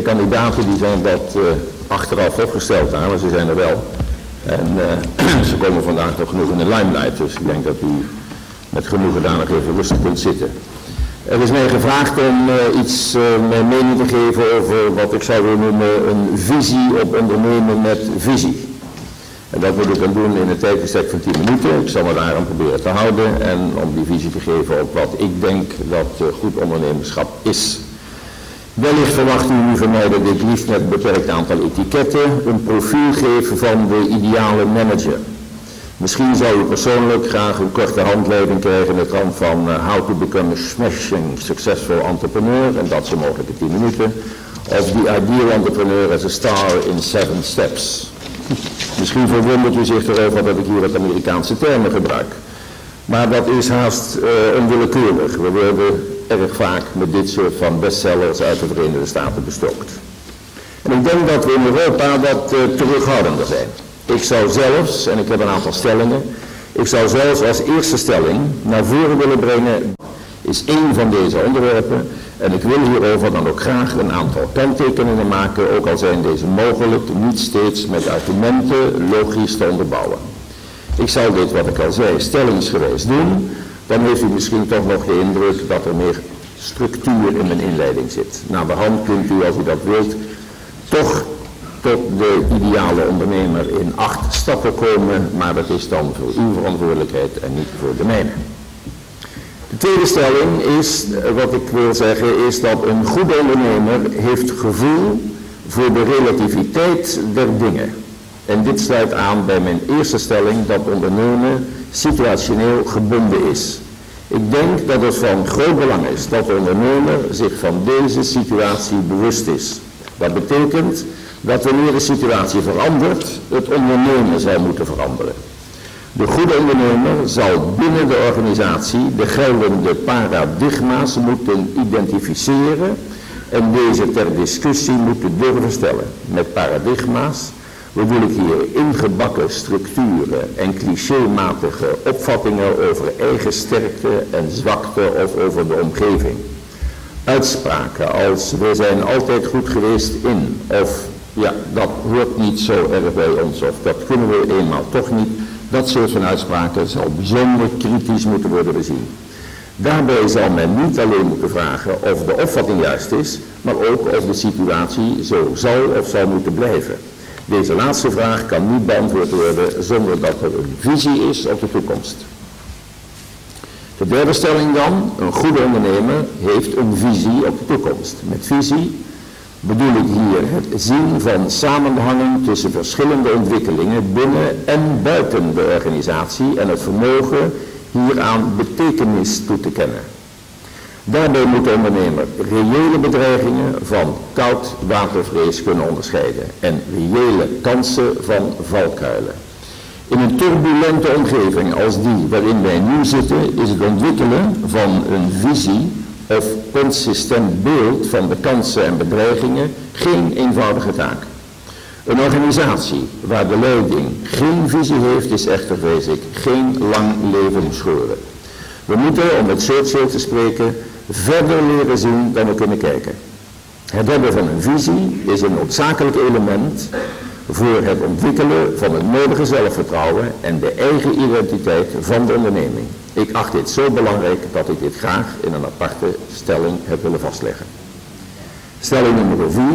kandidaten die zijn wat achteraf opgesteld aan, maar ze zijn er wel. En ze komen vandaag nog genoeg in de limelight, dus ik denk dat u met genoegen daar nog even rustig kunt zitten. Er is mij gevraagd om mijn mening te geven over wat ik zou willen noemen een visie op ondernemen met visie. En dat moet ik dan doen in een tijdbestek van 10 minuten. Ik zal me daaraan proberen te houden en om die visie te geven op wat ik denk dat goed ondernemerschap is. Wellicht verwacht u nu van mij dat ik liefst met een beperkt aantal etiketten een profiel geef van de ideale manager. Misschien zou u persoonlijk graag een korte handleiding krijgen in de trant van How to Become a Smashing Successful Entrepreneur, en dat zo mogelijk in 10 minuten. Of The Ideal Entrepreneur as a Star in 7 Steps. Misschien verwondert u zich erover dat ik hier wat Amerikaanse termen gebruik. Maar dat is haast onwillekeurig. We worden erg vaak met dit soort van bestsellers uit de Verenigde Staten bestookt. En ik denk dat we in Europa wat terughoudender zijn. Ik zou zelfs, en ik heb een aantal stellingen, ik zou zelfs als eerste stelling naar voren willen brengen, is één van deze onderwerpen. En ik wil hierover dan ook graag een aantal kanttekeningen maken, ook al zijn deze mogelijk niet steeds met argumenten logisch te onderbouwen. Ik zal dit, wat ik al zei, stellingsgewijs doen. Dan heeft u misschien toch nog de indruk dat er meer structuur in mijn inleiding zit. Naar de hand kunt u, als u dat wilt, toch tot de ideale ondernemer in 8 stappen komen, maar dat is dan voor uw verantwoordelijkheid en niet voor de mijne. De tweede stelling is, wat ik wil zeggen, is dat een goede ondernemer heeft gevoel voor de relativiteit der dingen. En dit sluit aan bij mijn eerste stelling dat ondernemen situationeel gebonden is. Ik denk dat het van groot belang is dat de ondernemer zich van deze situatie bewust is. Dat betekent dat wanneer de situatie verandert, het ondernemen zal moeten veranderen. De goede ondernemer zal binnen de organisatie de geldende paradigma's moeten identificeren en deze ter discussie moeten durven stellen. Met paradigma's bedoel ik hier ingebakken structuren en clichématige opvattingen over eigen sterkte en zwakte of over de omgeving. Uitspraken als we zijn altijd goed geweest in, of ja, dat hoort niet zo erg bij ons, of dat kunnen we eenmaal toch niet. Dat soort van uitspraken zal bijzonder kritisch moeten worden bezien. Daarbij zal men niet alleen moeten vragen of de opvatting juist is, maar ook of de situatie zo zal of zal moeten blijven. Deze laatste vraag kan niet beantwoord worden zonder dat er een visie is op de toekomst. De derde stelling dan, een goede ondernemer heeft een visie op de toekomst. Met visie bedoel ik hier het zien van samenhangen tussen verschillende ontwikkelingen binnen en buiten de organisatie en het vermogen hieraan betekenis toe te kennen. Daarbij moet de ondernemer reële bedreigingen van koudwatervrees kunnen onderscheiden en reële kansen van valkuilen. In een turbulente omgeving als die waarin wij nu zitten is het ontwikkelen van een visie of consistent beeld van de kansen en bedreigingen geen eenvoudige taak. Een organisatie waar de leiding geen visie heeft is echter, vrees ik, geen lang leven schoren. We moeten, om met Churchill te spreken, verder leren zien dan we kunnen kijken. Het hebben van een visie is een noodzakelijk element voor het ontwikkelen van het nodige zelfvertrouwen en de eigen identiteit van de onderneming. Ik acht dit zo belangrijk dat ik dit graag in een aparte stelling heb willen vastleggen. Stelling nummer 4.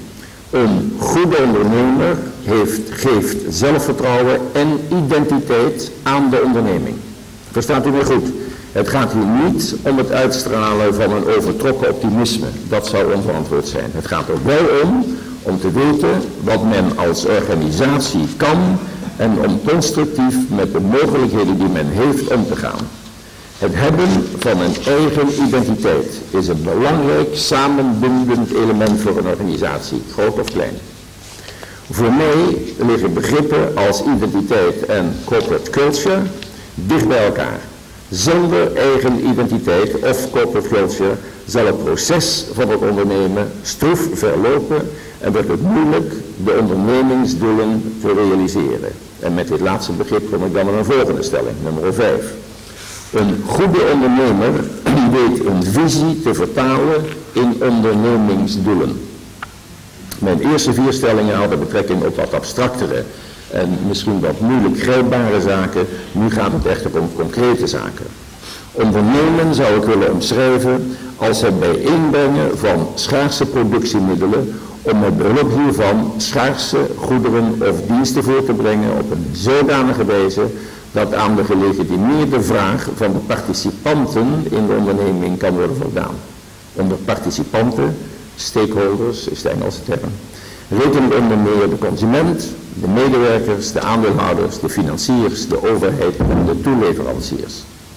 Een goede ondernemer geeft zelfvertrouwen en identiteit aan de onderneming. Verstaat u mij goed? Het gaat hier niet om het uitstralen van een overtrokken optimisme. Dat zou onverantwoord zijn. Het gaat er wel om te weten wat men als organisatie kan en om constructief met de mogelijkheden die men heeft om te gaan. Het hebben van een eigen identiteit is een belangrijk samenbindend element voor een organisatie, groot of klein. Voor mij liggen begrippen als identiteit en corporate culture dicht bij elkaar. Zonder eigen identiteit of corporate culture zal het proces van het ondernemen stroef verlopen en wordt het moeilijk de ondernemingsdoelen te realiseren. En met dit laatste begrip kom ik dan naar een volgende stelling, nummer 5. Een goede ondernemer weet een visie te vertalen in ondernemingsdoelen. Mijn eerste 4 stellingen hadden betrekking op wat abstractere en misschien wat moeilijk grijpbare zaken. Nu gaat het echter om concrete zaken. Ondernemen zou ik willen omschrijven als het bijeenbrengen van schaarse productiemiddelen om met behulp hiervan schaarse goederen of diensten voor te brengen op een zodanige wijze dat aan de gelegitimeerde vraag van de participanten in de onderneming kan worden voldaan. Onder participanten, stakeholders is de Engelse term, rekenen onder meer de consument, de medewerkers, de aandeelhouders, de financiers, de overheid en de toeleveranciers.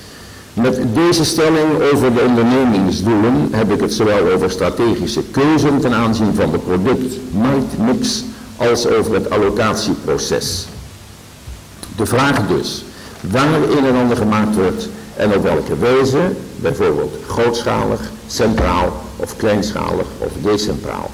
Met deze stelling over de ondernemingsdoelen heb ik het zowel over strategische keuzen ten aanzien van de product-marktmix als over het allocatieproces. De vraag dus waar een en ander gemaakt wordt en op welke wijze, bijvoorbeeld grootschalig, centraal of kleinschalig of decentraal.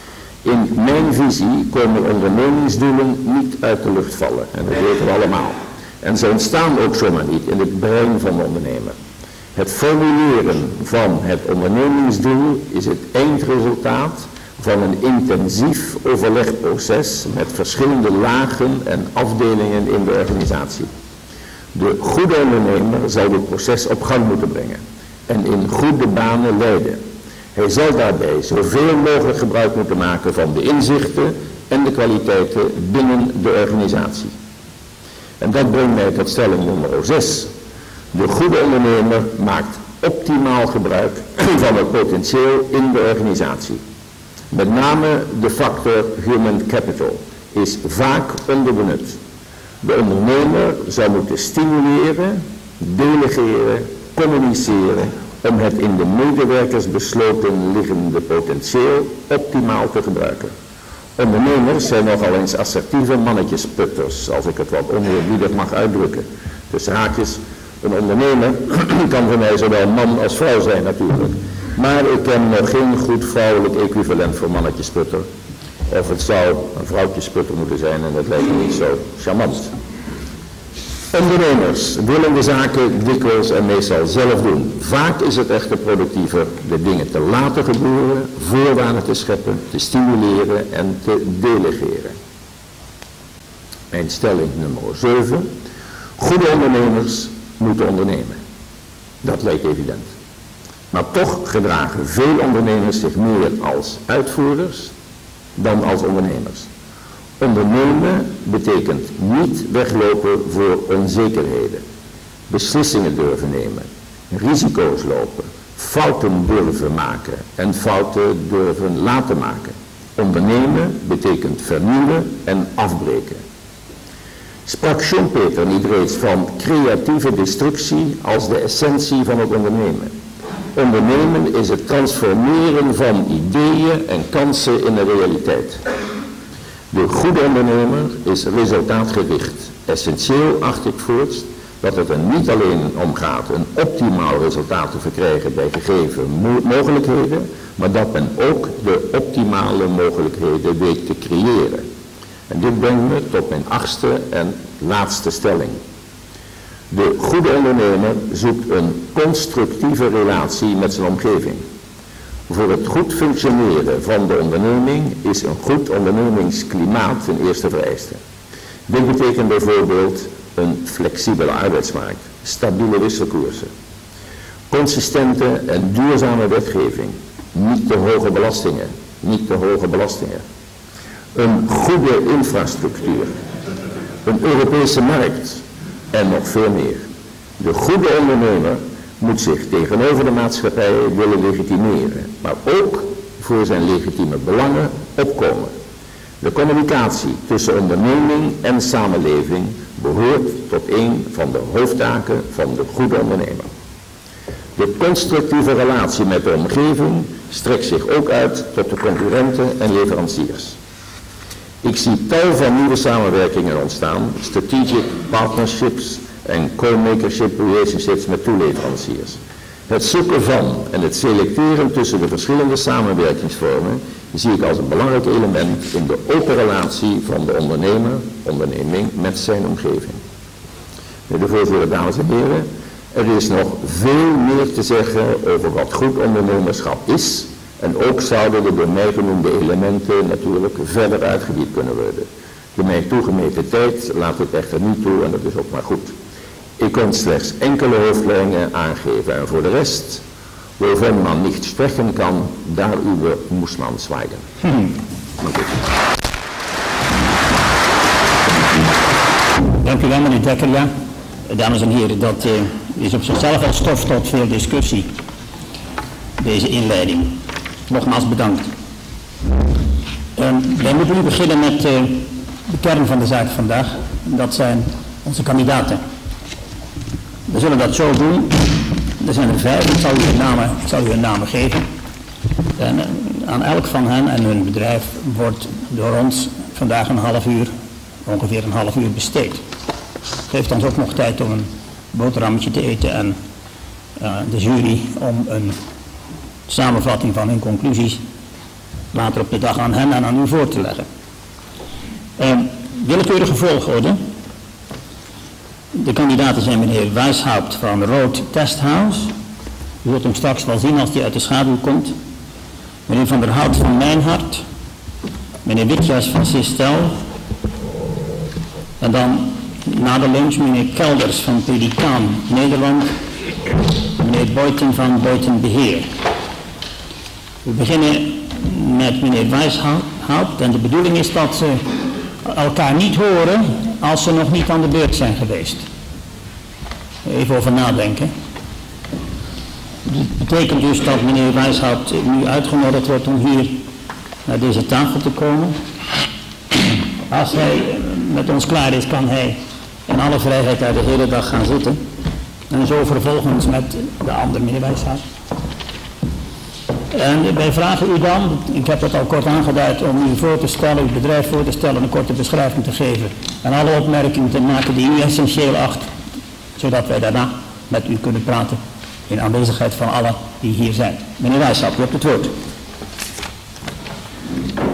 In mijn visie komen ondernemingsdoelen niet uit de lucht vallen en dat weten we allemaal. En ze ontstaan ook zomaar niet in het brein van de ondernemer. Het formuleren van het ondernemingsdoel is het eindresultaat van een intensief overlegproces met verschillende lagen en afdelingen in de organisatie. De goede ondernemer zal dit proces op gang moeten brengen en in goede banen leiden. Hij zal daarbij zoveel mogelijk gebruik moeten maken van de inzichten en de kwaliteiten binnen de organisatie. En dat brengt mij tot stelling nummer 6. De goede ondernemer maakt optimaal gebruik van het potentieel in de organisatie. Met name de factor human capital is vaak onderbenut. De ondernemer zou moeten stimuleren, delegeren, communiceren om het in de medewerkers besloten liggende potentieel optimaal te gebruiken. Ondernemers zijn nogal eens assertieve mannetjesputters, als ik het wat oneerbiedig mag uitdrukken. Tussen haakjes, een ondernemer kan voor mij zowel man als vrouw zijn natuurlijk. Maar ik ken nog geen goed vrouwelijk equivalent voor mannetjesputter. Of het zou een vrouwtjesputter moeten zijn en dat lijkt me niet zo charmant. Ondernemers willen de zaken dikwijls en meestal zelf doen. Vaak is het echter productiever de dingen te laten gebeuren, voorwaarden te scheppen, te stimuleren en te delegeren. Mijn stelling nummer 7. Goede ondernemers moeten ondernemen. Dat lijkt evident. Maar toch gedragen veel ondernemers zich meer als uitvoerders dan als ondernemers. Ondernemen betekent niet weglopen voor onzekerheden, beslissingen durven nemen, risico's lopen, fouten durven maken en fouten durven laten maken. Ondernemen betekent vernieuwen en afbreken. Sprak Schumpeter niet reeds van creatieve destructie als de essentie van het ondernemen? Ondernemen is het transformeren van ideeën en kansen in de realiteit. De goede ondernemer is resultaatgericht. Essentieel acht ik voorts dat het er niet alleen om gaat een optimaal resultaat te verkrijgen bij gegeven mogelijkheden, maar dat men ook de optimale mogelijkheden weet te creëren. En dit brengt me tot mijn 8e en laatste stelling. De goede ondernemer zoekt een constructieve relatie met zijn omgeving. Voor het goed functioneren van de onderneming is een goed ondernemingsklimaat een eerste vereiste. Dit betekent bijvoorbeeld een flexibele arbeidsmarkt, stabiele wisselkoersen, consistente en duurzame wetgeving, niet te hoge belastingen, een goede infrastructuur, een Europese markt en nog veel meer. De goede ondernemer moet zich tegenover de maatschappij willen legitimeren, maar ook voor zijn legitieme belangen opkomen. De communicatie tussen onderneming en samenleving behoort tot een van de hoofdtaken van de goede ondernemer. De constructieve relatie met de omgeving strekt zich ook uit tot de concurrenten en leveranciers. Ik zie tal van nieuwe samenwerkingen ontstaan, strategic partnerships en co-makership relationships met toeleveranciers. Het zoeken van en het selecteren tussen de verschillende samenwerkingsvormen zie ik als een belangrijk element in de open relatie van de onderneming met zijn omgeving. De voorzitter, dames en heren, er is nog veel meer te zeggen over wat goed ondernemerschap is En ook zouden de door mij genoemde elementen natuurlijk verder uitgediept kunnen worden. De mij toegemeten tijd laat het echter niet toe en dat is ook maar goed. Ik kon slechts enkele hoofdlijnen aangeven en voor de rest, wovon man niet spreken kan, daar uwe moest man zwijgen. Dank u wel, meneer Dekker. Ja, dames en heren, dat is op zichzelf al stof tot veel discussie, deze inleiding. Nogmaals bedankt. Wij moeten nu beginnen met de kern van de zaak vandaag. Dat zijn onze kandidaten. We zullen dat zo doen. Er zijn er 5, ik zal u hun namen geven. En aan elk van hen en hun bedrijf wordt door ons vandaag ongeveer een half uur besteed. Geeft ons ook nog tijd om een boterhammetje te eten en de jury om een samenvatting van hun conclusies later op de dag aan hen en aan u voor te leggen. Willekeurige volgorde. De kandidaten zijn meneer Weishaupt van Rood Testhouse. U zult hem straks wel zien als hij uit de schaduw komt. Meneer Van der Hout van Mijnhart. Meneer Witjas van Sistel. En dan na de lunch meneer Kelders van Pelikaan Nederland. Meneer Boyten van Boyten Beheer. We beginnen met meneer Weishaupt en de bedoeling is dat ze elkaar niet horen als ze nog niet aan de beurt zijn geweest. Even over nadenken. Dat betekent dus dat meneer Weishaupt nu uitgenodigd wordt om hier naar deze tafel te komen. Als hij met ons klaar is, kan hij in alle vrijheid daar de hele dag gaan zitten. En zo vervolgens met de andere meneer Weishaupt. En wij vragen u dan, ik heb dat al kort aangeduid, om u voor te stellen, uw bedrijf voor te stellen, een korte beschrijving te geven. En alle opmerkingen te maken die u essentieel acht, zodat wij daarna met u kunnen praten in aanwezigheid van allen die hier zijn. Meneer Weishaupt, u hebt het woord.